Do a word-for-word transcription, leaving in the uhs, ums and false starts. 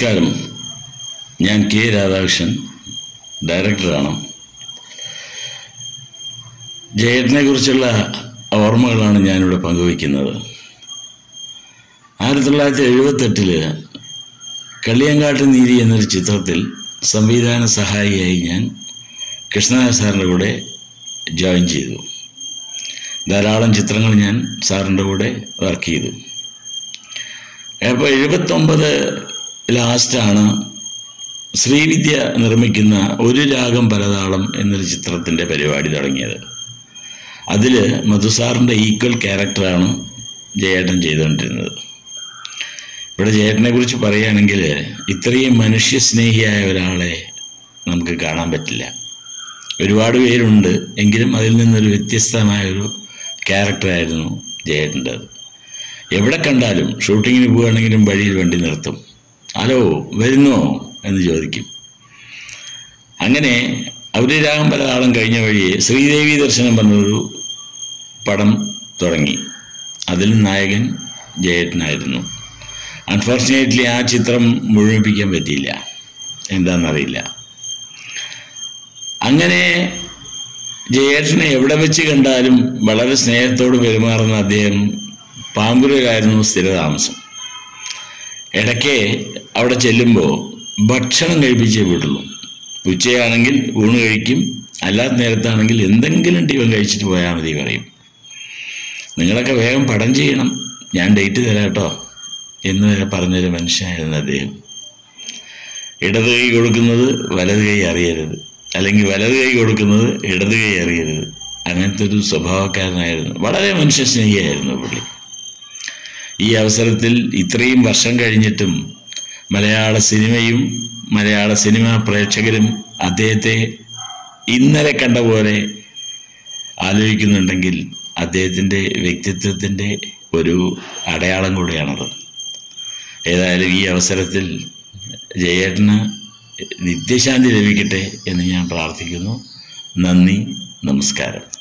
നമസ്കാരം. ഞാൻ കെ രാധാകൃഷ്ണൻ, ഡയറക്ടറാണ്. ജയേട്ടനെ കുറിച്ചുള്ള ഓർമ്മകളാണ് ഞാനിവിടെ പങ്കുവയ്ക്കുന്നത്. ആയിരത്തി തൊള്ളായിരത്തി എഴുപത്തെട്ടില് കള്ളിയങ്കാട്ട് നീതി എന്നൊരു ചിത്രത്തിൽ സംവിധാന സഹായിയായി ഞാൻ കൃഷ്ണനാഥ സാറിൻ്റെ കൂടെ ജോയിൻ ചെയ്തു. ധാരാളം ചിത്രങ്ങൾ ഞാൻ സാറിൻ്റെ കൂടെ വർക്ക് ചെയ്തു. അപ്പോൾ എഴുപത്തൊമ്പത് ലാസ്റ്റാണ് ശ്രീവിദ്യ നിർമ്മിക്കുന്ന ഒരു രാഗം പലതാളം എന്നൊരു ചിത്രത്തിൻ്റെ പരിപാടി തുടങ്ങിയത്. അതിൽ മധുസാറിൻ്റെ ഈക്വൽ ക്യാരക്ടറാണ് ജയേട്ടൻ ചെയ്തുകൊണ്ടിരുന്നത്. ഇവിടെ ജയേട്ടനെ കുറിച്ച് പറയുകയാണെങ്കിൽ ഇത്രയും മനുഷ്യസ്നേഹിയായ ഒരാളെ നമുക്ക് കാണാൻ പറ്റില്ല. ഒരുപാട് പേരുണ്ട്, എങ്കിലും അതിൽ നിന്നൊരു വ്യത്യസ്തമായൊരു ക്യാരക്ടറായിരുന്നു ജയേട്ടൻ്റെത്. എവിടെ കണ്ടാലും ഷൂട്ടിങ്ങിന് പോവുകയാണെങ്കിലും വഴിയിൽ വണ്ടി നിർത്തും. ഹലോ, വരുന്നോ എന്ന് ചോദിക്കും. അങ്ങനെ ഒരു രാഗം പലതാളം കഴിഞ്ഞ വഴിയെ ശ്രീദേവി ദർശനം പറഞ്ഞൊരു പടം തുടങ്ങി. അതിൽ നായകൻ ജയേട്ടനായിരുന്നു. അൺഫോർച്ചുനേറ്റ്ലി ആ ചിത്രം മുഴുമിപ്പിക്കാൻ പറ്റിയില്ല, എന്താണെന്നറിയില്ല. അങ്ങനെ ജയേട്ടനെ എവിടെ വെച്ച് കണ്ടാലും വളരെ സ്നേഹത്തോട് പെരുമാറുന്ന അദ്ദേഹം പാമ്പൂരിലായിരുന്നു സ്ഥിരതാമസം. ഇടയ്ക്ക് അവിടെ ചെല്ലുമ്പോൾ ഭക്ഷണം കഴിപ്പിച്ചേ വിടുള്ളൂ. ഉച്ചയാണെങ്കിൽ ഊണ് കഴിക്കും, അല്ലാത്ത നേരത്താണെങ്കിൽ എന്തെങ്കിലും ടിഫൻ കഴിച്ചിട്ട് പോയാൽ മതി പറയും. നിങ്ങളൊക്കെ വേഗം പടം ചെയ്യണം, ഞാൻ ഡേറ്റ് തരാം കേട്ടോ എന്ന് വരെ പറഞ്ഞൊരു മനുഷ്യനായിരുന്നു അദ്ദേഹം. ഇടത് കൈ കൊടുക്കുന്നത് വലത് കൈ അറിയരുത്, അല്ലെങ്കിൽ വലത് കൈ കൊടുക്കുന്നത് ഇടത് കൈ അറിയരുത്. അങ്ങനത്തെ ഒരു സ്വഭാവക്കാരനായിരുന്നു. വളരെ മനുഷ്യസ്നേഹിയായിരുന്നു പുള്ളി. ഈ അവസരത്തിൽ ഇത്രയും വർഷം കഴിഞ്ഞിട്ടും മലയാള സിനിമയും മലയാള സിനിമാ പ്രേക്ഷകരും അദ്ദേഹത്തെ ഇന്നലെ കണ്ട പോലെ ആലോചിക്കുന്നുണ്ടെങ്കിൽ അദ്ദേഹത്തിൻ്റെ വ്യക്തിത്വത്തിൻ്റെ ഒരു അടയാളം കൂടെയാണത്. ഏതായാലും ഈ അവസരത്തിൽ ജയേട്ടന് നിത്യശാന്തി ലഭിക്കട്ടെ എന്ന് ഞാൻ പ്രാർത്ഥിക്കുന്നു. നന്ദി, നമസ്കാരം.